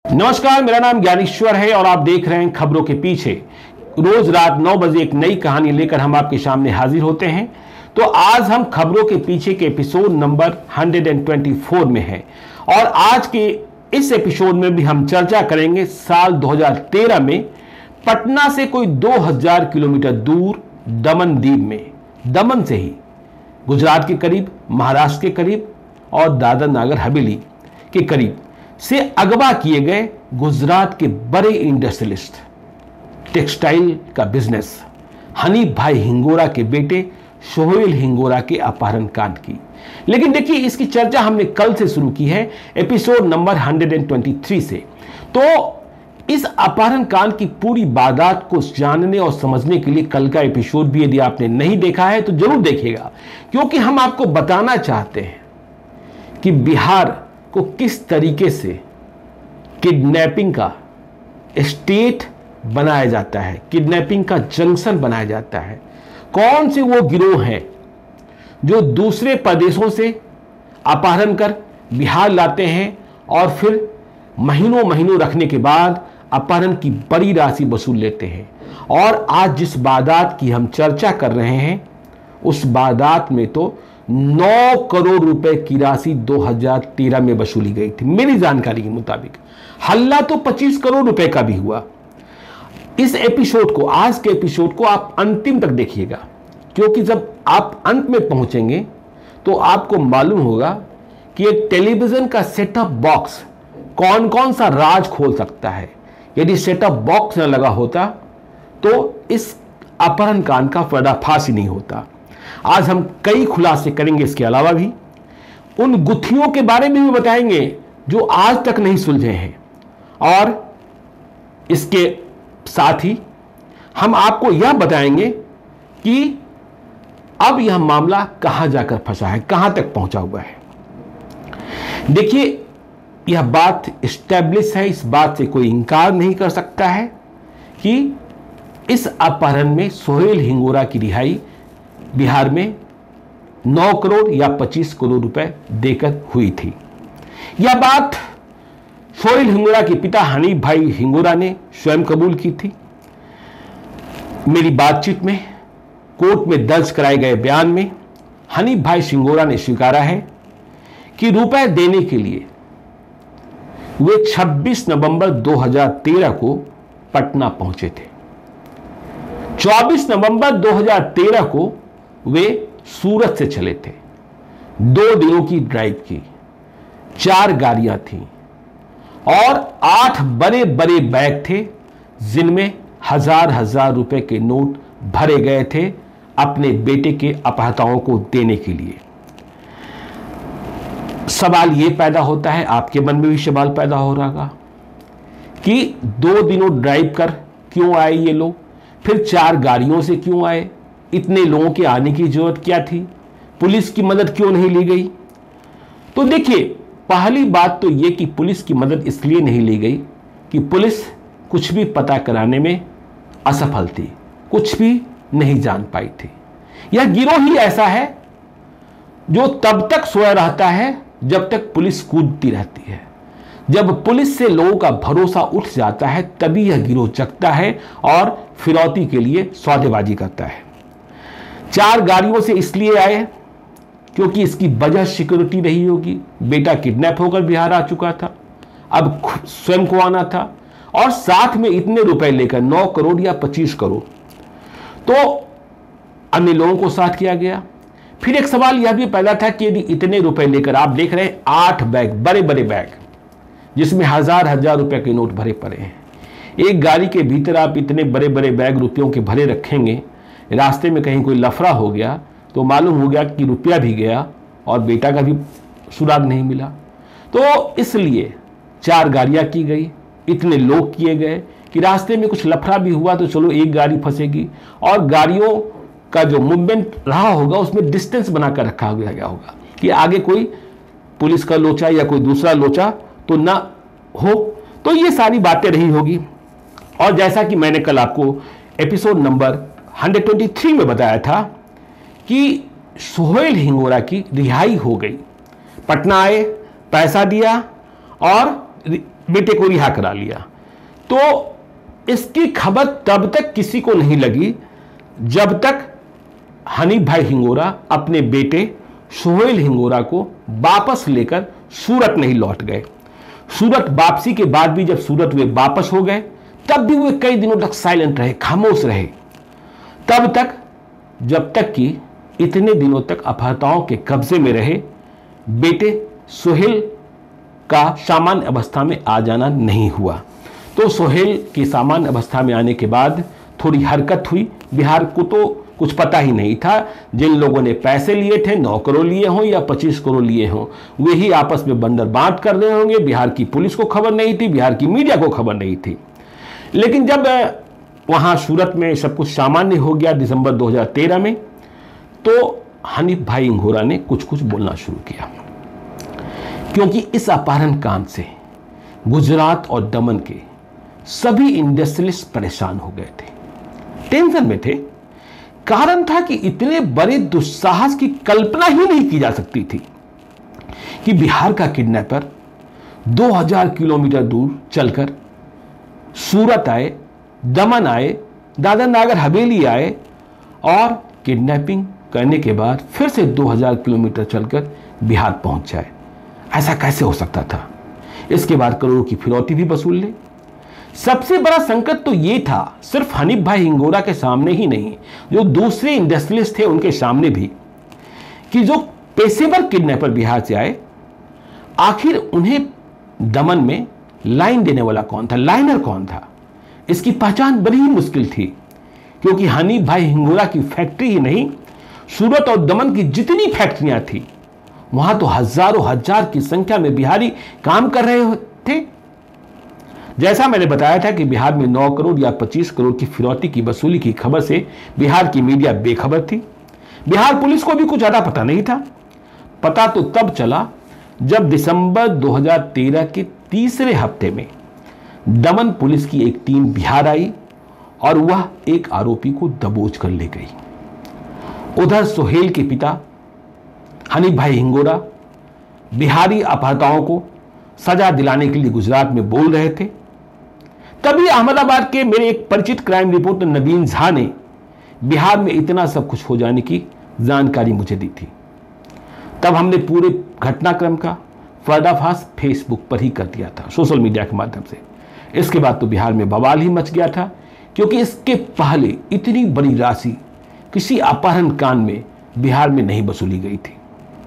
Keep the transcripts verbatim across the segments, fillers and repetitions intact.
नमस्कार, मेरा नाम ज्ञानेश्वर है और आप देख रहे हैं खबरों के पीछे। रोज रात नौ बजे एक नई कहानी लेकर हम आपके सामने हाजिर होते हैं। तो आज हम खबरों के पीछे के एपिसोड नंबर एक सौ चौबीस में हैं और आज के इस एपिसोड में भी हम चर्चा करेंगे साल दो हज़ार तेरह में पटना से कोई दो हज़ार किलोमीटर दूर दमन द्वीप में, दमन से ही गुजरात के करीब, महाराष्ट्र के करीब और दादर नागर हवेली के करीब से अगवा किए गए गुजरात के बड़े इंडस्ट्रियलिस्ट, टेक्सटाइल का बिजनेस हनीफ भाई हिंगोरा के बेटे सोहेल हिंगोरा के अपहरण कांड की। लेकिन देखिए, इसकी चर्चा हमने कल से शुरू की है, एपिसोड नंबर एक सौ तेईस से। तो इस अपहरण कांड की पूरी वारदात को जानने और समझने के लिए कल का एपिसोड भी यदि आपने नहीं देखा है तो जरूर देखिएगा, क्योंकि हम आपको बताना चाहते हैं कि बिहार को किस तरीके से किडनैपिंग का स्टेट बनाया जाता है, किडनैपिंग का जंक्शन बनाया जाता है। कौन से वो गिरोह हैं जो दूसरे प्रदेशों से अपहरण कर बिहार लाते हैं और फिर महीनों महीनों रखने के बाद अपहरण की बड़ी राशि वसूल लेते हैं। और आज जिस वारदात की हम चर्चा कर रहे हैं उस वारदात में तो नौ करोड़ रुपए की राशि दो हज़ार तेरह में वसूली गई थी। मेरी जानकारी के मुताबिक हल्ला तो पच्चीस करोड़ रुपए का भी हुआ। इस एपिसोड को, आज के एपिसोड को आप अंतिम तक देखिएगा, क्योंकि जब आप अंत में पहुंचेंगे तो आपको मालूम होगा कि एक टेलीविजन का सेटअप बॉक्स कौन कौन सा राज खोल सकता है। यदि सेटअप बॉक्स न लगा होता तो इस अपहरण कांड का पर्दाफाश ही नहीं होता। आज हम कई खुलासे करेंगे, इसके अलावा भी उन गुत्थियों के बारे में भी बताएंगे जो आज तक नहीं सुलझे हैं। और इसके साथ ही हम आपको यह बताएंगे कि अब यह मामला कहां जाकर फंसा है, कहां तक पहुंचा हुआ है। देखिए, यह बात एस्टैब्लिश है, इस बात से कोई इंकार नहीं कर सकता है कि इस अपहरण में सोहेल हिंगोरा की रिहाई बिहार में नौ करोड़ या पच्चीस करोड़ रुपए देकर हुई थी। यह बात सोहेल हिंगोरा के पिता हनीफ भाई हिंगोरा ने स्वयं कबूल की थी। मेरी बातचीत में, कोर्ट में दर्ज कराए गए बयान में हनीफ भाई हिंगोरा ने स्वीकारा है कि रुपए देने के लिए वे छब्बीस नवंबर दो हज़ार तेरह को पटना पहुंचे थे। चौबीस नवंबर दो हज़ार तेरह को वे सूरत से चले थे। दो दिनों की ड्राइव की, चार गाड़ियां थीं और आठ बड़े बड़े बैग थे जिनमें हजार हजार रुपए के नोट भरे गए थे अपने बेटे के अपहताओं को देने के लिए। सवाल यह पैदा होता है, आपके मन में भी सवाल पैदा हो रहा होगा कि दो दिनों ड्राइव कर क्यों आए ये लोग, फिर चार गाड़ियों से क्यों आए, इतने लोगों के आने की जरूरत क्या थी, पुलिस की मदद क्यों नहीं ली गई। तो देखिए, पहली बात तो यह कि पुलिस की मदद इसलिए नहीं ली गई कि पुलिस कुछ भी पता कराने में असफल थी, कुछ भी नहीं जान पाई थी। यह गिरोह ही ऐसा है जो तब तक सोया रहता है जब तक पुलिस कूदती रहती है। जब पुलिस से लोगों का भरोसा उठ जाता है तभी यह गिरोह जगता है और फिरौती के लिए सौदेबाजी करता है। चार गाड़ियों से इसलिए आए क्योंकि इसकी वजह सिक्योरिटी रही होगी। बेटा किडनैप होकर बिहार आ चुका था, अब स्वयं को आना था और साथ में इतने रुपए लेकर नौ करोड़ या पच्चीस करोड़, तो अन्य लोगों को साथ किया गया। फिर एक सवाल यह भी पैदा था कि यदि इतने रुपए लेकर, आप देख रहे हैं आठ बैग, बड़े बड़े बैग जिसमें हजार हजार रुपए के नोट भरे पड़े हैं, एक गाड़ी के भीतर आप इतने बड़े बड़े बैग रुपयों के भरे रखेंगे, रास्ते में कहीं कोई लफड़ा हो गया तो मालूम हो गया कि रुपया भी गया और बेटा का भी सुराग नहीं मिला। तो इसलिए चार गाड़ियां की गई, इतने लोग किए गए कि रास्ते में कुछ लफड़ा भी हुआ तो चलो एक गाड़ी फंसेगी और गाड़ियों का जो मूवमेंट रहा होगा उसमें डिस्टेंस बनाकर रखा गया होगा कि आगे कोई पुलिस का लोचा या कोई दूसरा लोचा तो ना हो। तो ये सारी बातें रही होगी। और जैसा कि मैंने कल आपको एपिसोड नंबर एक सौ तेईस में बताया था कि सोहेल हिंगोरा की रिहाई हो गई। पटना आए, पैसा दिया और बेटे को रिहा करा लिया। तो इसकी खबर तब तक किसी को नहीं लगी जब तक हनीफ भाई हिंगोरा अपने बेटे सोहेल हिंगोरा को वापस लेकर सूरत नहीं लौट गए। सूरत वापसी के बाद भी जब सूरत वे वापस हो गए तब भी वे कई दिनों तक साइलेंट रहे, खामोश रहे, तब तक जब तक कि इतने दिनों तक अपहर्ताओं के कब्जे में रहे बेटे सोहेल का सामान्य अवस्था में आ जाना नहीं हुआ। तो सोहेल की सामान्य अवस्था में आने के बाद थोड़ी हरकत हुई। बिहार को तो कुछ पता ही नहीं था। जिन लोगों ने पैसे लिए थे, नौ करोड़ लिए हों या पच्चीस करोड़ लिए हों, वे ही आपस में बंदर बांट कर रहे होंगे। बिहार की पुलिस को खबर नहीं थी, बिहार की मीडिया को खबर नहीं थी। लेकिन जब वहां सूरत में सब कुछ सामान्य हो गया दिसंबर दो हज़ार तेरह में, तो हनीफ भाई हिंगोरा ने कुछ कुछ बोलना शुरू किया, क्योंकि इस अपहरण कांड से गुजरात और दमन के सभी इंडस्ट्रियलिस्ट परेशान हो गए थे, टेंशन में थे। कारण था कि इतने बड़े दुस्साहस की कल्पना ही नहीं की जा सकती थी कि बिहार का किडनैपर दो हज़ार किलोमीटर दूर चलकर सूरत आए, दमन आए, दादर नागर हवेली आए और किडनैपिंग करने के बाद फिर से दो हज़ार किलोमीटर चलकर बिहार पहुंच जाए। ऐसा कैसे हो सकता था? इसके बाद करोड़ों की फिरौती भी वसूल ले। सबसे बड़ा संकट तो यह था, सिर्फ हनीफ भाई हिंगोरा के सामने ही नहीं, जो दूसरे इंडस्ट्रियलिस्ट थे उनके सामने भी, कि जो पेशेवर किडनैपर बिहार से आए, आखिर उन्हें दमन में लाइन देने वाला कौन था, लाइनर कौन था? इसकी पहचान बड़ी ही मुश्किल थी, क्योंकि हनीफ भाई हिंगोरा की फैक्ट्री ही नहीं, सूरत और दमन की जितनी फैक्ट्रियां थी वहां तो हजारों हजार की संख्या में बिहारी काम कर रहे थे। जैसा मैंने बताया था कि बिहार में नौ करोड़ या पच्चीस करोड़ की फिरौती की वसूली की खबर से बिहार की मीडिया बेखबर थी। बिहार पुलिस को भी कुछ ज्यादा पता नहीं था। पता तो तब चला जब दिसंबर दो हज़ार तेरह के तीसरे हफ्ते में दमन पुलिस की एक टीम बिहार आई और वह एक आरोपी को दबोच कर ले गई। उधर सोहेल के पिता हनीफ भाई हिंगोरा बिहारी अपहर्ताओं को सजा दिलाने के लिए गुजरात में बोल रहे थे। तभी अहमदाबाद के मेरे एक परिचित क्राइम रिपोर्टर नवीन झा ने बिहार में इतना सब कुछ हो जाने की जानकारी मुझे दी थी। तब हमने पूरे घटनाक्रम का पर्दाफाश फेसबुक पर ही कर दिया था, सोशल मीडिया के माध्यम से। इसके बाद तो बिहार में बवाल ही मच गया था, क्योंकि इसके पहले इतनी बड़ी राशि किसी अपहरण कांड में बिहार में नहीं वसूली गई थी।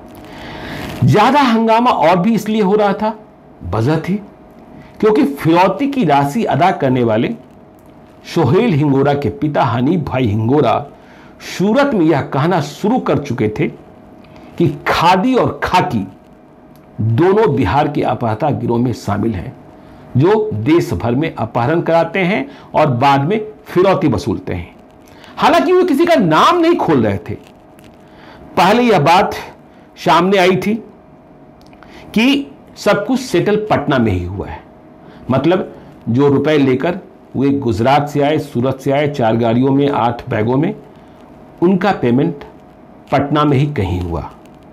ज्यादा हंगामा और भी इसलिए हो रहा था, वजह थी क्योंकि फिरौती की राशि अदा करने वाले सोहेल हिंगोरा के पिता हनीफ भाई हिंगोरा सूरत में यह कहना शुरू कर चुके थे कि खादी और खाकी दोनों बिहार के अपहर्ता गिरोह में शामिल हैं, जो देश भर में अपहरण कराते हैं और बाद में फिरौती वसूलते हैं। हालांकि वे किसी का नाम नहीं खोल रहे थे। पहले यह बात सामने आई थी कि सब कुछ सेटल पटना में ही हुआ है, मतलब जो रुपए लेकर वे गुजरात से आए, सूरत से आए, चार गाड़ियों में, आठ बैगों में, उनका पेमेंट पटना में ही कहीं हुआ।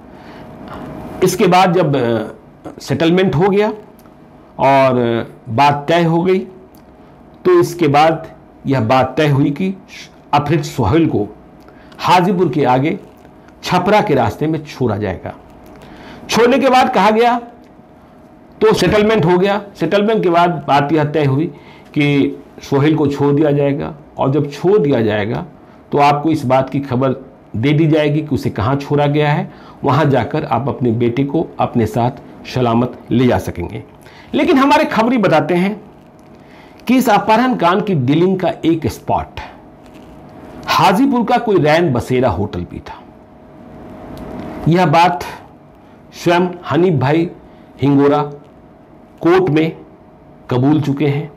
इसके बाद जब सेटलमेंट हो गया और बात तय हो गई, तो इसके बाद यह बात तय हुई कि अपहृत सोहेल को हाजीपुर के आगे छपरा के रास्ते में छोड़ा जाएगा। छोड़ने के बाद कहा गया तो सेटलमेंट हो गया। सेटलमेंट के बाद बात यह तय हुई कि सोहेल को छोड़ दिया जाएगा, और जब छोड़ दिया जाएगा तो आपको इस बात की खबर दे दी जाएगी कि उसे कहाँ छोड़ा गया है। वहाँ जाकर आप अपने बेटे को अपने साथ सलामत ले जा सकेंगे। लेकिन हमारे खबरी बताते हैं कि इस अपहरण कांड की डीलिंग का एक स्पॉट हाजीपुर का कोई रैन बसेरा होटल भी था। यह बात स्वयं हनीफ भाई हिंगोरा कोर्ट में कबूल चुके हैं।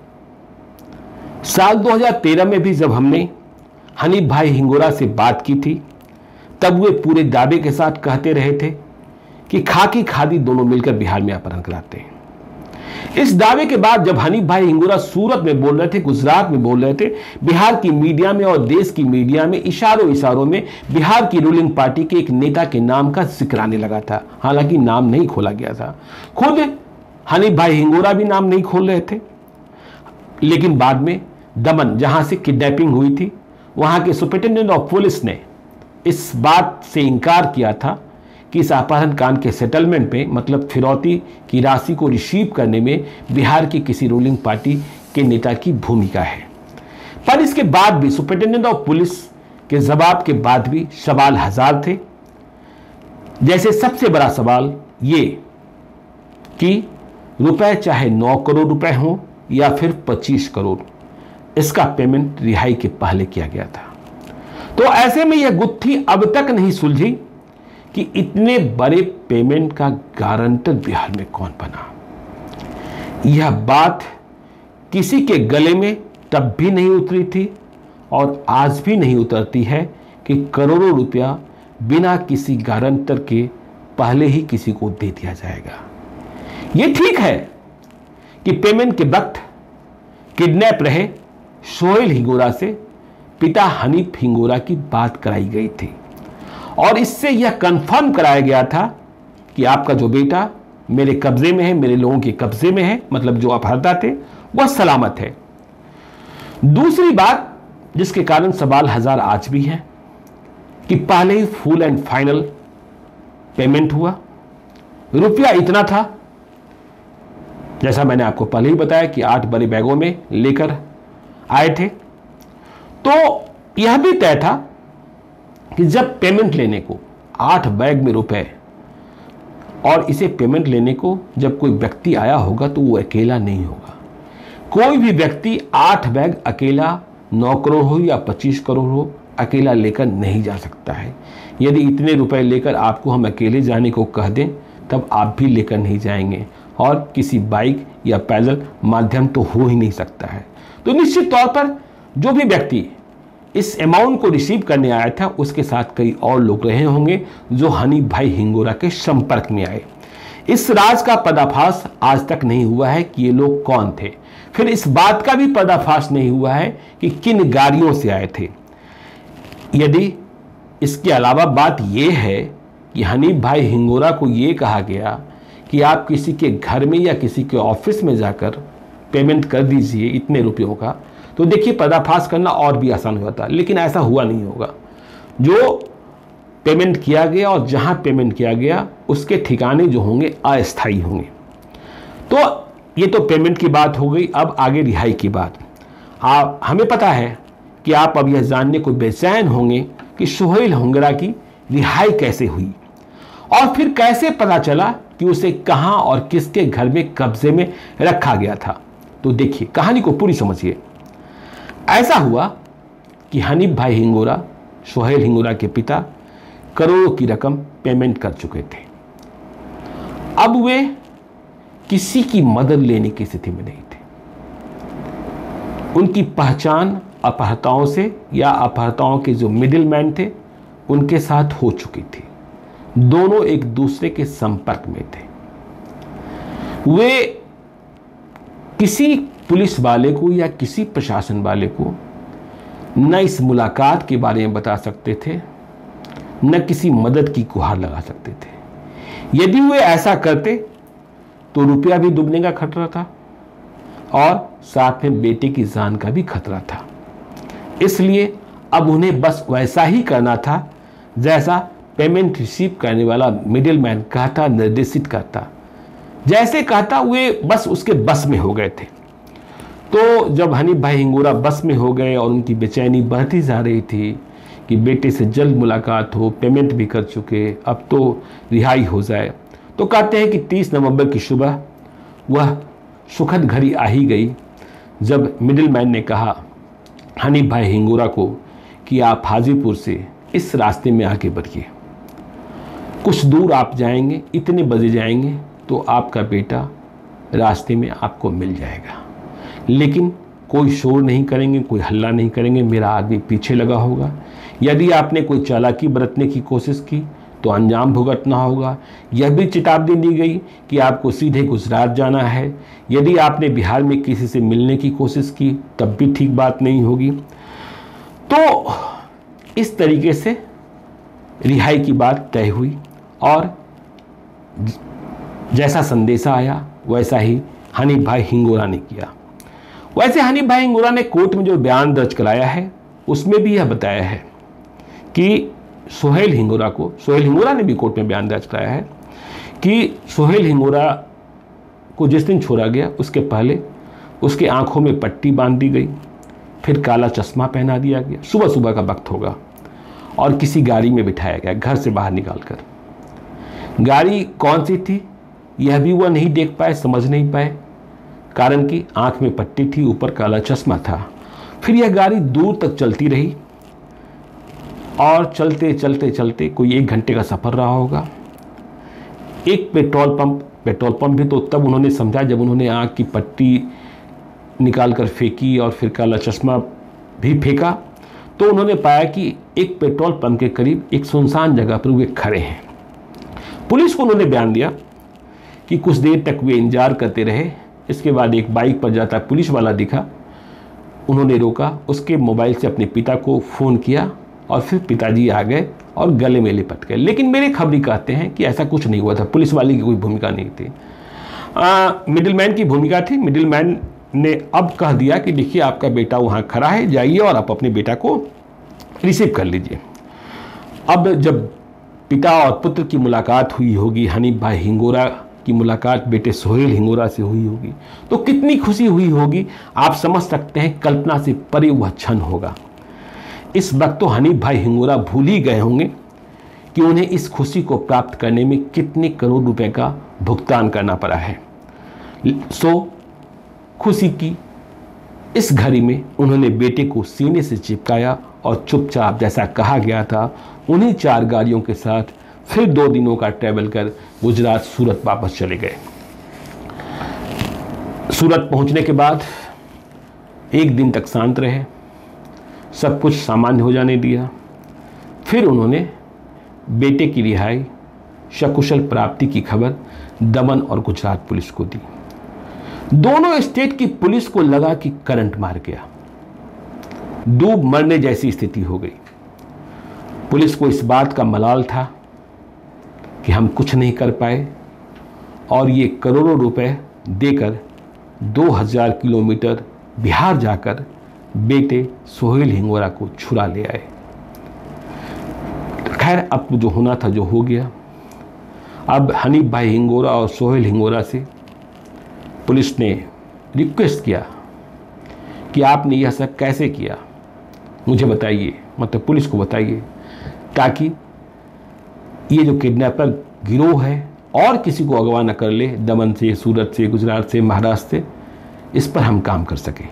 साल दो हज़ार तेरह में भी जब हमने हनीफ भाई हिंगोरा से बात की थी, तब वे पूरे दावे के साथ कहते रहे थे कि खाकी खादी दोनों मिलकर बिहार में अपहरण कराते हैं। इस दावे के बाद जब हनीफ भाई हिंगोरा सूरत में बोल रहे थे, गुजरात में बोल रहे थे, बिहार की मीडिया में और देश की मीडिया में इशारों इशारों में बिहार की रूलिंग पार्टी के एक नेता के नाम का जिक्र आने लगा था। हालांकि नाम नहीं खोला गया था। खुद हनीफ भाई हिंगोरा भी नाम नहीं खोल रहे थे। लेकिन बाद में दमन, जहां से किडनैपिंग हुई थी, वहां के सुपरिटेंडेंट ऑफ पुलिस ने इस बात से इनकार किया था कि इस अपहरण कांड के सेटलमेंट में, मतलब फिरौती की राशि को रिसीव करने में बिहार की किसी रूलिंग पार्टी के नेता की भूमिका है। पर इसके बाद भी, सुपरिटेंडेंट ऑफ पुलिस के जवाब के बाद भी सवाल हजार थे। जैसे सबसे बड़ा सवाल ये कि रुपए चाहे नौ करोड़ रुपए हो या फिर पच्चीस करोड़, इसका पेमेंट रिहाई के पहले किया गया था। तो ऐसे में यह गुत्थी अब तक नहीं सुलझी कि इतने बड़े पेमेंट का गारंटर बिहार में कौन बना। यह बात किसी के गले में तब भी नहीं उतरी थी और आज भी नहीं उतरती है कि करोड़ों रुपया बिना किसी गारंटर के पहले ही किसी को दे दिया जाएगा। यह ठीक है कि पेमेंट के वक्त किडनैप रहे सोहेल हिंगोरा से पिता हनीफ हिंगोरा की बात कराई गई थी और इससे यह कंफर्म कराया गया था कि आपका जो बेटा मेरे कब्जे में है, मेरे लोगों के कब्जे में है, मतलब जो अपहर्ता थे वह सलामत है। दूसरी बात जिसके कारण सवाल हजार आज भी है कि पहले ही फुल एंड फाइनल पेमेंट हुआ, रुपया इतना था, जैसा मैंने आपको पहले ही बताया कि आठ बड़े बैगों में लेकर आए थे। तो यह भी तय था कि जब पेमेंट लेने को आठ बैग में रुपए, और इसे पेमेंट लेने को जब कोई व्यक्ति आया होगा तो वो अकेला नहीं होगा। कोई भी व्यक्ति आठ बैग अकेला नौ करोड़ हो या पच्चीस करोड़ हो अकेला लेकर नहीं जा सकता है। यदि इतने रुपए लेकर आपको हम अकेले जाने को कह दें तब आप भी लेकर नहीं जाएंगे और किसी बाइक या पैदल माध्यम तो हो ही नहीं सकता है। तो निश्चित तौर पर जो भी व्यक्ति इस अमाउंट को रिसीव करने आया था उसके साथ कई और लोग रहे होंगे जो हनीफ भाई हिंगोरा के संपर्क में आए। इस राज का पर्दाफाश आज तक नहीं हुआ है कि ये लोग कौन थे। फिर इस बात का भी पर्दाफाश नहीं हुआ है कि किन गाड़ियों से आए थे। यदि इसके अलावा बात यह है कि हनीफ भाई हिंगोरा को यह कहा गया कि आप किसी के घर में या किसी के ऑफिस में जाकर पेमेंट कर दीजिए इतने रुपयों का, तो देखिए पर्दाफाश करना और भी आसान हो जाता, लेकिन ऐसा हुआ नहीं होगा। जो पेमेंट किया गया और जहां पेमेंट किया गया उसके ठिकाने जो होंगे अस्थायी होंगे। तो ये तो पेमेंट की बात हो गई। अब आगे रिहाई की बात। आप हमें पता है कि आप अब यह जानने को बेचैन होंगे कि सोहेल हिंगोरा की रिहाई कैसे हुई और फिर कैसे पता चला कि उसे कहां और किसके घर में कब्जे में रखा गया था। तो देखिए कहानी को पूरी समझिए। ऐसा हुआ कि हनीफ भाई हिंगोरा, सोहेल हिंगोरा के पिता, करोड़ों की रकम पेमेंट कर चुके थे। अब वे किसी की मदद लेने की स्थिति में नहीं थे। उनकी पहचान अपहर्ताओं से या अपहर्ताओं के जो मिडिल मैन थे उनके साथ हो चुकी थी। दोनों एक दूसरे के संपर्क में थे। वे किसी पुलिस वाले को या किसी प्रशासन वाले को न इस मुलाकात के बारे में बता सकते थे, न किसी मदद की गुहार लगा सकते थे। यदि वे ऐसा करते तो रुपया भी डूबने का खतरा था और साथ में बेटे की जान का भी खतरा था। इसलिए अब उन्हें बस वैसा ही करना था जैसा पेमेंट रिसीव करने वाला मिडिलमैन कहता, निर्देशित करता। जैसे कहता वे बस उसके बस में हो गए थे। तो जब हनीफ भाई हिंगोरा बस में हो गए और उनकी बेचैनी बढ़ती जा रही थी कि बेटे से जल्द मुलाकात हो, पेमेंट भी कर चुके, अब तो रिहाई हो जाए, तो कहते हैं कि तीस नवंबर की सुबह वह सुखद घड़ी आ ही गई जब मिडिलमैन ने कहा हनीफ भाई हिंगोरा को कि आप हाजीपुर से इस रास्ते में आगे बढ़िए, कुछ दूर आप जाएंगे, इतने बजे जाएंगे तो आपका बेटा रास्ते में आपको मिल जाएगा। लेकिन कोई शोर नहीं करेंगे, कोई हल्ला नहीं करेंगे, मेरा आदमी पीछे लगा होगा। यदि आपने कोई चालाकी बरतने की कोशिश की तो अंजाम भुगतना होगा। यह भी चेतावनी दी गई कि आपको सीधे गुजरात जाना है। यदि आपने बिहार में किसी से मिलने की कोशिश की तब भी ठीक बात नहीं होगी। तो इस तरीके से रिहाई की बात तय हुई और जैसा संदेशा आया वैसा ही हनीफ भाई हिंगोरा ने किया। वैसे हनीफ भाई हिंगोरा ने कोर्ट में जो बयान दर्ज कराया है उसमें भी यह बताया है कि सोहेल हिंगोरा को, सोहेल हिंगोरा ने भी कोर्ट में बयान दर्ज कराया है कि सोहेल हिंगोरा को जिस दिन छोड़ा गया उसके पहले उसके आंखों में पट्टी बांध दी गई, फिर काला चश्मा पहना दिया गया, सुबह सुबह का वक्त होगा, और किसी गाड़ी में बिठाया गया घर से बाहर निकालकर। गाड़ी कौन सी थी यह भी वह नहीं देख पाए, समझ नहीं पाए, कारण कि आंख में पट्टी थी, ऊपर काला चश्मा था। फिर यह गाड़ी दूर तक चलती रही और चलते चलते चलते कोई एक घंटे का सफ़र रहा होगा। एक पेट्रोल पंप पेट्रोल पंप भी तो तब उन्होंने समझा जब उन्होंने आँख की पट्टी निकाल कर फेंकी और फिर काला चश्मा भी फेंका, तो उन्होंने पाया कि एक पेट्रोल पंप के करीब एक सुनसान जगह पर वे खड़े हैं। पुलिस को उन्होंने बयान दिया कि कुछ देर तक वे इंतजार करते रहे। इसके बाद एक बाइक पर जाता पुलिस वाला दिखा, उन्होंने रोका, उसके मोबाइल से अपने पिता को फ़ोन किया और फिर पिताजी आ गए और गले में लिपट गए। लेकिन मेरे खबरी कहते हैं कि ऐसा कुछ नहीं हुआ था, पुलिस वाले की कोई भूमिका नहीं थी, मिडिलमैन की भूमिका थी। मिडिलमैन ने अब कह दिया कि देखिए आपका बेटा वहाँ खड़ा है, जाइए और आप अपने बेटा को रिसीव कर लीजिए। अब जब पिता और पुत्र की मुलाकात हुई होगी, हनीफ भाई हिंगोरा की मुलाकात बेटे सोहेल हिंगोरा से हुई होगी, तो कितनी खुशी हुई होगी आप समझ सकते हैं, कल्पना से परे वह क्षण होगा। इस वक्त तो हनीफ भाई हिंगोरा भूल ही गए होंगे कि उन्हें इस खुशी को प्राप्त करने में कितने करोड़ रुपए का भुगतान करना पड़ा है। सो खुशी की इस घड़ी में उन्होंने बेटे को सीने से चिपकाया और चुपचाप, जैसा कहा गया था, उन्हीं चार गाड़ियों के साथ फिर दो दिनों का ट्रैवल कर गुजरात सूरत वापस चले गए। सूरत पहुंचने के बाद एक दिन तक शांत रहे, सब कुछ सामान्य हो जाने दिया। फिर उन्होंने बेटे की रिहाई, सकुशल प्राप्ति की खबर दमन और गुजरात पुलिस को दी। दोनों स्टेट की पुलिस को लगा कि करंट मार गया, डूब मरने जैसी स्थिति हो गई। पुलिस को इस बात का मलाल था कि हम कुछ नहीं कर पाए और ये करोड़ों रुपए देकर दो हज़ार किलोमीटर बिहार जाकर बेटे सोहेल हिंगोरा को छुड़ा ले आए। खैर, अब जो होना था जो हो गया। अब हनीफ भाई हिंगोरा और सोहेल हिंगोरा से पुलिस ने रिक्वेस्ट किया कि आपने यह सब कैसे किया, मुझे बताइए, मतलब पुलिस को बताइए, ताकि ये जो किडनैपर गिरोह है और किसी को अगवा न कर ले, दमन से, सूरत से, गुजरात से, महाराष्ट्र से, इस पर हम काम कर सकें।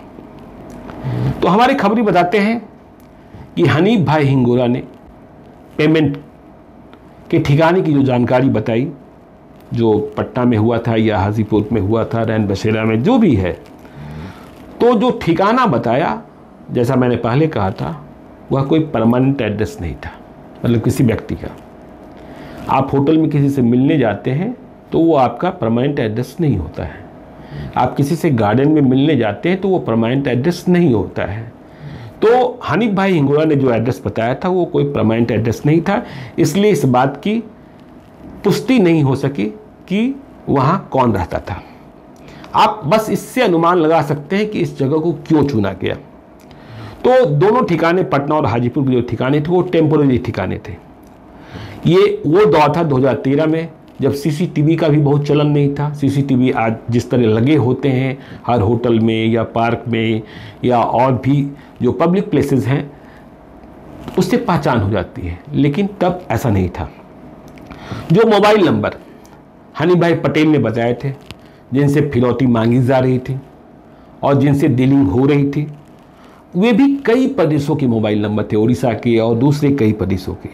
तो हमारे खबरी बताते हैं कि हनीफ भाई हिंगोरा ने पेमेंट के ठिकाने की जो जानकारी बताई, जो पटना में हुआ था या हाजीपुर में हुआ था, रैन बसेरा में, जो भी है, तो जो ठिकाना बताया, जैसा मैंने पहले कहा था, वह कोई परमानेंट एड्रेस नहीं था, मतलब किसी व्यक्ति का। आप होटल में किसी से मिलने जाते हैं तो वो आपका परमानेंट एड्रेस नहीं होता है। आप किसी से गार्डन में मिलने जाते हैं तो वो परमानेंट एड्रेस नहीं होता है। तो हनीफ भाई हिंगोरा ने जो एड्रेस बताया था वो कोई परमानेंट एड्रेस नहीं था, इसलिए इस बात की पुष्टि नहीं हो सकी कि वहाँ कौन रहता था। आप बस इससे अनुमान लगा सकते हैं कि इस जगह को क्यों चुना गया। तो दोनों ठिकाने, पटना और हाजीपुर के जो ठिकाने थे वो टेम्पोररी ठिकाने थे। ये वो दौर था दो हज़ार तेरह में, जब सीसीटीवी का भी बहुत चलन नहीं था। सीसीटीवी आज जिस तरह लगे होते हैं हर होटल में या पार्क में या और भी जो पब्लिक प्लेसेस हैं, उससे पहचान हो जाती है, लेकिन तब ऐसा नहीं था। जो मोबाइल नंबर हनीफ भाई पटेल ने बताए थे, जिनसे फिरौती मांगी जा रही थी और जिनसे डीलिंग हो रही थी, वे भी कई प्रदेशों के मोबाइल नंबर थे, उड़ीसा के और दूसरे कई प्रदेशों के।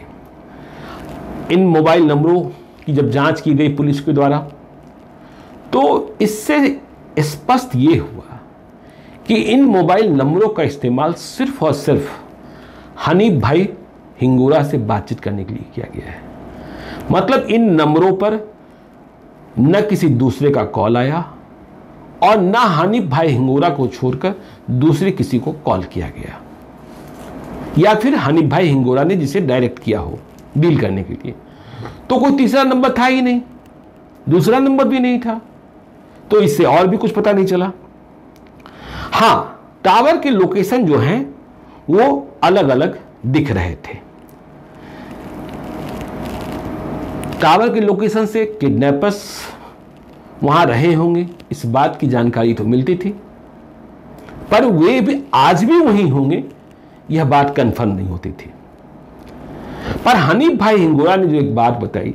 इन मोबाइल नंबरों की जब जांच की गई पुलिस के द्वारा, तो इससे स्पष्ट ये हुआ कि इन मोबाइल नंबरों का इस्तेमाल सिर्फ और सिर्फ हनीफ भाई हिंगोरा से बातचीत करने के लिए किया गया है। मतलब इन नंबरों पर न किसी दूसरे का कॉल आया और न हनीफ भाई हिंगोरा को छोड़कर दूसरे किसी को कॉल किया गया, या फिर हनीफ भाई हिंगोरा ने जिसे डायरेक्ट किया हो डील करने के लिए। तो कोई तीसरा नंबर था ही नहीं, दूसरा नंबर भी नहीं था। तो इससे और भी कुछ पता नहीं चला। हां, टावर के लोकेशन जो हैं वो अलग अलग दिख रहे थे। टावर के लोकेशन से किडनैपर्स वहां रहे होंगे, इस बात की जानकारी तो मिलती थी, पर वे भी आज भी वहीं होंगे यह बात कंफर्म नहीं होती थी। पर हनीफ भाई हिंगोरा ने जो एक बात बताई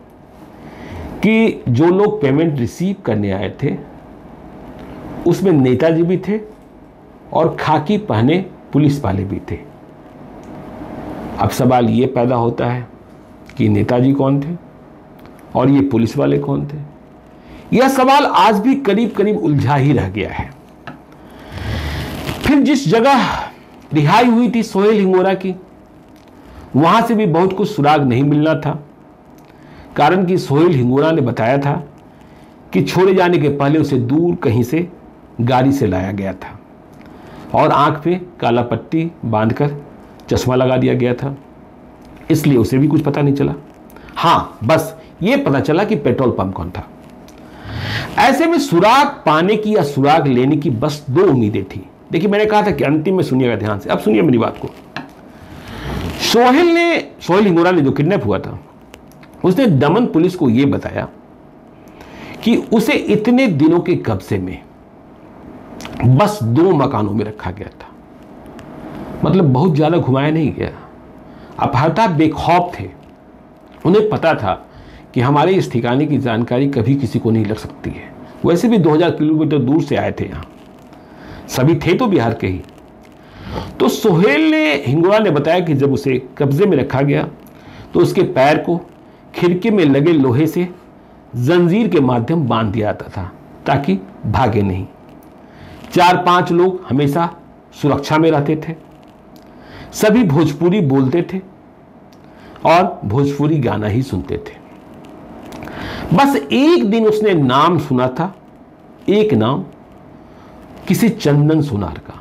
कि जो लोग पेमेंट रिसीव करने आए थे उसमें नेताजी भी थे और खाकी पहने पुलिस वाले भी थे। अब सवाल ये पैदा होता है कि नेताजी कौन थे और ये पुलिस वाले कौन थे। यह सवाल आज भी करीब करीब उलझा ही रह गया है। फिर जिस जगह रिहाई हुई थी सोहेल हिंगोरा की, वहां से भी बहुत कुछ सुराग नहीं मिलना था, कारण कि सोहेल हिंगोरा ने बताया था कि छोड़े जाने के पहले उसे दूर कहीं से गाड़ी से लाया गया था और आंख पे काला पट्टी बांधकर चश्मा लगा दिया गया था, इसलिए उसे भी कुछ पता नहीं चला। हां, बस ये पता चला कि पेट्रोल पंप कौन था। ऐसे में सुराग पाने की या सुराग लेने की बस दो उम्मीदें थी। देखिए, मैंने कहा था कि अंतिम में सुनिएगा ध्यान से, अब सुनिए मेरी बात को। सोहेल ने सोहेल हिंगोरा ने जो किडनैप हुआ था, उसने दमन पुलिस को यह बताया कि उसे इतने दिनों के कब्जे में बस दो मकानों में रखा गया था। मतलब बहुत ज्यादा घुमाया नहीं गया। अपहर्ता बेखौफ थे, उन्हें पता था कि हमारे इस ठिकाने की जानकारी कभी किसी को नहीं लग सकती है। वैसे भी दो हज़ार किलोमीटर दूर से आए थे, यहां सभी थे तो बिहार के ही। तो सोहेल ने हिंगोरा ने बताया कि जब उसे कब्जे में रखा गया तो उसके पैर को खिड़की में लगे लोहे से जंजीर के माध्यम बांध दिया जाता था ताकि भागे नहीं। चार पांच लोग हमेशा सुरक्षा में रहते थे, सभी भोजपुरी बोलते थे और भोजपुरी गाना ही सुनते थे। बस एक दिन उसने नाम सुना था, एक नाम, किसी चंदन सोनार का।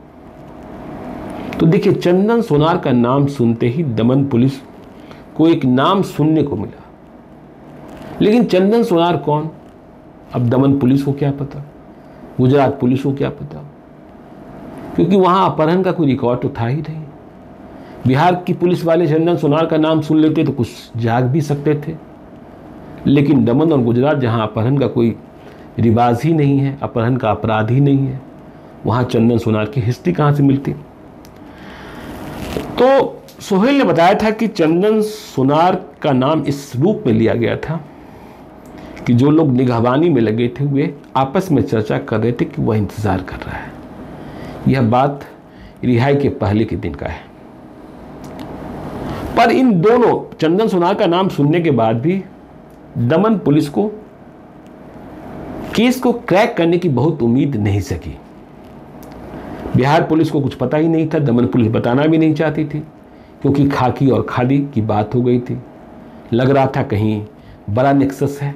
तो देखिए, चंदन सोनार का नाम सुनते ही दमन पुलिस को एक नाम सुनने को मिला, लेकिन चंदन सोनार कौन, अब दमन पुलिस को क्या पता, गुजरात पुलिस को क्या पता, क्योंकि वहां अपहरण का कोई रिकॉर्ड तो था ही नहीं। बिहार की पुलिस वाले चंदन सोनार का नाम सुन लेते तो कुछ जाग भी सकते थे, लेकिन दमन और गुजरात जहां अपहरण का कोई रिवाज ही नहीं है, अपहरण का अपराध ही नहीं है, वहां चंदन सोनार की हिस्ट्री कहां से मिलती। तो सोहेल ने बताया था कि चंदन सोनार का नाम इस रूप में लिया गया था कि जो लोग निगहबानी में लगे थे वे आपस में चर्चा कर रहे थे कि वह इंतजार कर रहा है। यह बात रिहाई के पहले के दिन का है। पर इन दोनों, चंदन सोनार का नाम सुनने के बाद भी दमन पुलिस को केस को क्रैक करने की बहुत उम्मीद नहीं सकी। बिहार पुलिस को कुछ पता ही नहीं था, दमन पुलिस बताना भी नहीं चाहती थी, क्योंकि खाकी और खादी की बात हो गई थी। लग रहा था कहीं बड़ा नेक्सस है।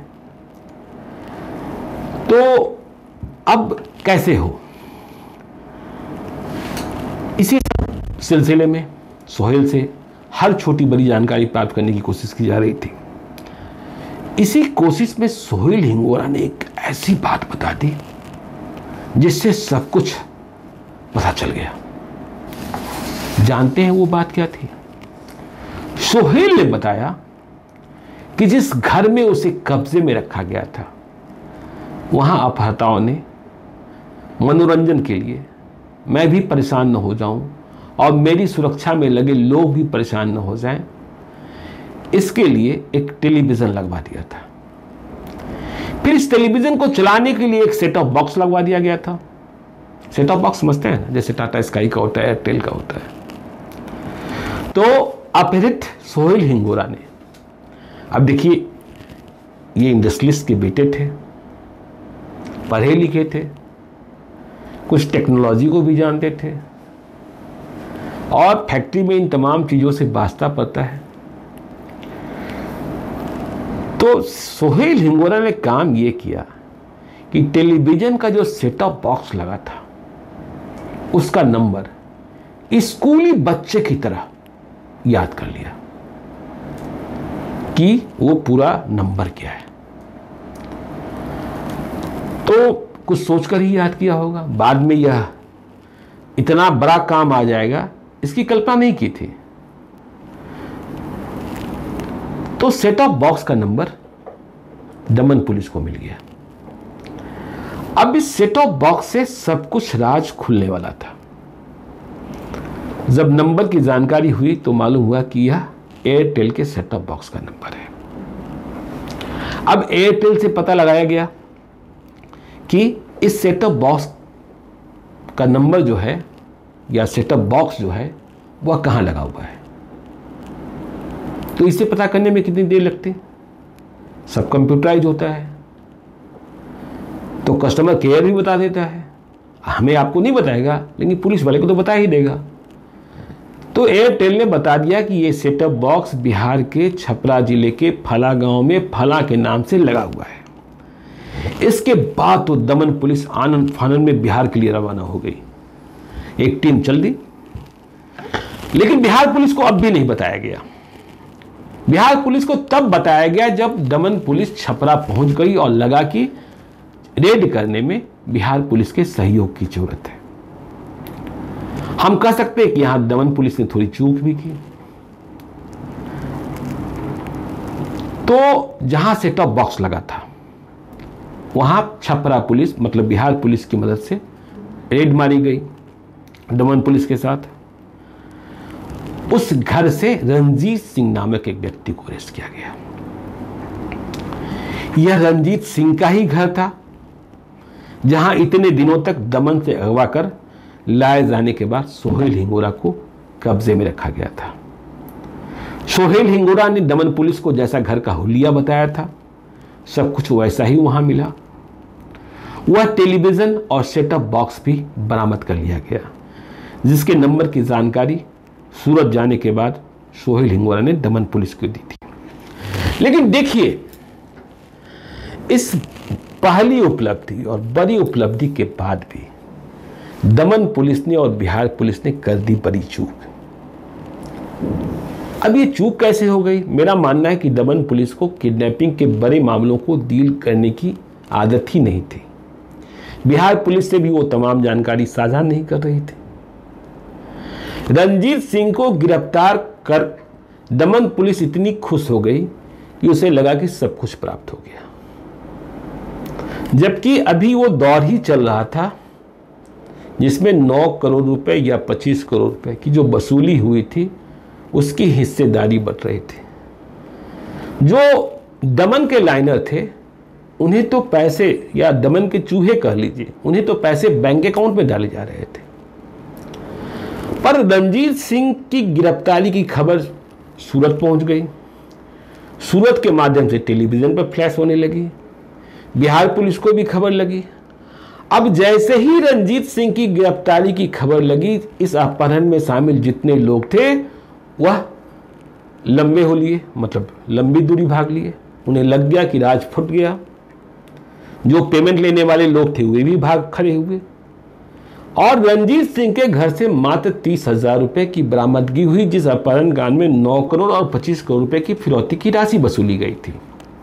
तो अब कैसे हो, इसी सिलसिले में सोहेल से हर छोटी बड़ी जानकारी प्राप्त करने की कोशिश की जा रही थी। इसी कोशिश में सोहेल हिंगोरा ने एक ऐसी बात बता दी जिससे सब कुछ पता चल गया। जानते हैं वो बात क्या थी? सोहेल ने बताया कि जिस घर में उसे कब्जे में रखा गया था, वहां अपहर्ताओं ने मनोरंजन के लिए, मैं भी परेशान न हो जाऊं और मेरी सुरक्षा में लगे लोग भी परेशान न हो जाएं, इसके लिए एक टेलीविजन लगवा दिया था। फिर इस टेलीविजन को चलाने के लिए एक सेट ऑफ बॉक्स लगवा दिया गया था। सेट ऑफ बॉक्स समझते हैं ना, जैसे टाटा स्काई का होता है, एयरटेल का होता है। तो अपहृत सोहेल हिंगोरा ने, अब देखिए, ये इंडस्ट्रियलिस्ट के बेटे थे, पढ़े लिखे थे, कुछ टेक्नोलॉजी को भी जानते थे और फैक्ट्री में इन तमाम चीजों से वास्ता पड़ता है। तो सोहेल हिंगोरा ने काम यह किया कि टेलीविजन का जो सेट ऑफ बॉक्स लगा था उसका नंबर स्कूली बच्चे की तरह याद कर लिया कि वो पूरा नंबर क्या है। तो कुछ सोचकर ही याद किया होगा, बाद में यह इतना बड़ा काम आ जाएगा इसकी कल्पना नहीं की थी। तो सेट ऑफ बॉक्स का नंबर दमन पुलिस को मिल गया। अब इस सेट ऑफ बॉक्स से सब कुछ राज खुलने वाला था। जब नंबर की जानकारी हुई तो मालूम हुआ कि यह एयरटेल के सेट ऑफ बॉक्स का नंबर है। अब एयरटेल से पता लगाया गया कि इस सेट ऑफ बॉक्स का नंबर जो है या सेट ऑफ बॉक्स जो है वह कहां लगा हुआ है। तो इसे पता करने में कितनी देर लगती, सब कंप्यूटराइज होता है, तो कस्टमर केयर भी बता देता है। हमें आपको नहीं बताएगा लेकिन पुलिस वाले को तो बता ही देगा। तो एयरटेल ने बता दिया कि ये सेटअप बॉक्स बिहार के छपरा जिले के फला गांव में फला के नाम से लगा हुआ है। इसके बाद तो दमन पुलिस आनंद फानन में बिहार के लिए रवाना हो गई। एक टीम चल दी, लेकिन बिहार पुलिस को अब भी नहीं बताया गया। बिहार पुलिस को तब बताया गया जब दमन पुलिस छपरा पहुंच गई और लगा कि रेड करने में बिहार पुलिस के सहयोग की जरूरत है। हम कह सकते हैं कि यहां दमन पुलिस ने थोड़ी चूक भी की। तो जहां सेट ऑफ बॉक्स लगा था वहां छपरा पुलिस मतलब बिहार पुलिस की मदद से रेड मारी गई दमन पुलिस के साथ। उस घर से रंजीत सिंह नामक एक व्यक्ति को अरेस्ट किया गया। यह रंजीत सिंह का ही घर था जहां इतने दिनों तक दमन से अगवा कर लाए जाने के बाद सोहेल हिंगोरा को कब्जे में रखा गया था। सोहेल हिंगोरा ने दमन पुलिस को जैसा घर का हुलिया बताया था सब कुछ वैसा ही वहां मिला। वह टेलीविजन और सेटअप बॉक्स भी बरामद कर लिया गया, जिसके नंबर की जानकारी सूरत जाने के बाद सोहेल हिंगोरा ने दमन पुलिस को दी थी। लेकिन देखिए, इस पहली उपलब्धि और बड़ी उपलब्धि के बाद भी दमन पुलिस ने और बिहार पुलिस ने कर दी बड़ी चूक। अब ये चूक कैसे हो गई? मेरा मानना है कि दमन पुलिस को किडनैपिंग के बड़े मामलों को डील करने की आदत ही नहीं थी। बिहार पुलिस से भी वो तमाम जानकारी साझा नहीं कर रही थी। रंजीत सिंह को गिरफ्तार कर दमन पुलिस इतनी खुश हो गई कि उसे लगा कि सब कुछ प्राप्त हो गया, जबकि अभी वो दौर ही चल रहा था जिसमें नौ करोड़ रुपए या पच्चीस करोड़ रुपए की जो वसूली हुई थी उसकी हिस्सेदारी बट रही थी। जो दमन के लाइनर थे उन्हें तो पैसे, या दमन के चूहे कह लीजिए, उन्हें तो पैसे बैंक अकाउंट में डाले जा रहे थे। पर रंजीत सिंह की गिरफ्तारी की खबर सूरत पहुंच गई। सूरत के माध्यम से टेलीविजन पर फ्लैश होने लगी। बिहार पुलिस को भी खबर लगी। अब जैसे ही रंजीत सिंह की गिरफ्तारी की खबर लगी, इस अपहरण में शामिल जितने लोग थे वह लंबे हो लिए, मतलब लंबी दूरी भाग लिए। उन्हें लग गया कि राज फुट गया। जो पेमेंट लेने वाले लोग थे वे भी भाग खड़े हुए और रंजीत सिंह के घर से मात्र तीस हजार रुपए की बरामदगी हुई, जिस अपहरण कांड में नौ करोड़ और पच्चीस करोड़ रुपए की फिरौती की राशि वसूली गई थी।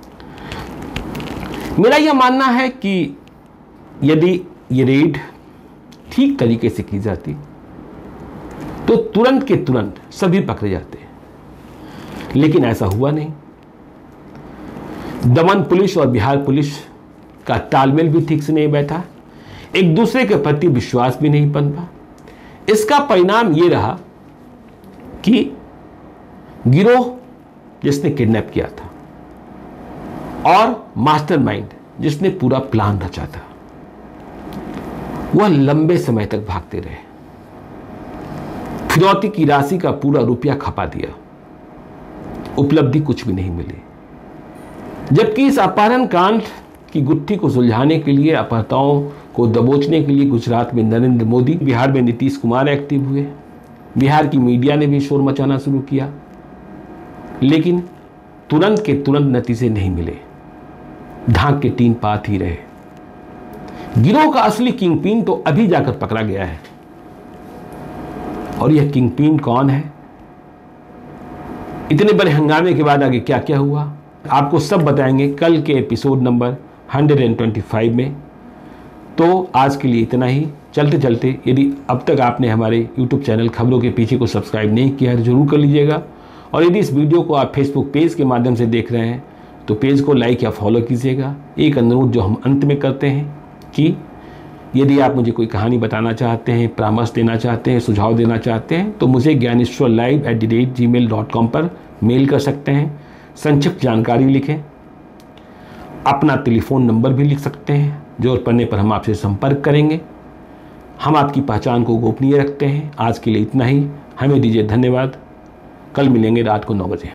मेरा यह मानना है कि यदि ये रेड ठीक तरीके से की जाती तो तुरंत के तुरंत सभी पकड़े जाते, लेकिन ऐसा हुआ नहीं। दमन पुलिस और बिहार पुलिस का तालमेल भी ठीक से नहीं बैठा, एक दूसरे के प्रति विश्वास भी नहीं पनपा। इसका परिणाम यह रहा कि गिरोह जिसने किडनैप किया था और मास्टरमाइंड जिसने पूरा प्लान रचा था वह लंबे समय तक भागते रहे। फिरौती की राशि का पूरा रुपया खपा दिया, उपलब्धि कुछ भी नहीं मिली। जबकि इस अपहरण कांड की गुत्थी को सुलझाने के लिए, अपहर्ताओं को दबोचने के लिए गुजरात में नरेंद्र मोदी, बिहार में नीतीश कुमार एक्टिव हुए। बिहार की मीडिया ने भी शोर मचाना शुरू किया, लेकिन तुरंत के तुरंत नतीजे नहीं मिले। धाक के तीन पात ही रहे। गिरोह का असली किंगपिन तो अभी जाकर पकड़ा गया है, और यह किंगपिन कौन है? इतने बड़े हंगामे के बाद आगे क्या क्या हुआ आपको सब बताएंगे कल के एपिसोड नंबर एक सौ पच्चीस में। तो आज के लिए इतना ही। चलते चलते यदि अब तक आपने हमारे यूट्यूब चैनल खबरों के पीछे को सब्सक्राइब नहीं किया है तो ज़रूर कर लीजिएगा, और यदि इस वीडियो को आप फेसबुक पेज के माध्यम से देख रहे हैं तो पेज को लाइक या फॉलो कीजिएगा। एक अनुरोध जो हम अंत में करते हैं कि यदि आप मुझे कोई कहानी बताना चाहते हैं, परामर्श देना चाहते हैं, सुझाव देना चाहते हैं तो मुझे Gyaneshwar live at the rate gmail dot com पर मेल कर सकते हैं। संक्षिप्त जानकारी लिखें, अपना टेलीफोन नंबर भी लिख सकते हैं, जरूरत पड़ने पर हम आपसे संपर्क करेंगे। हम आपकी पहचान को गोपनीय रखते हैं। आज के लिए इतना ही, हमें दीजिए धन्यवाद। कल मिलेंगे रात को नौ बजे।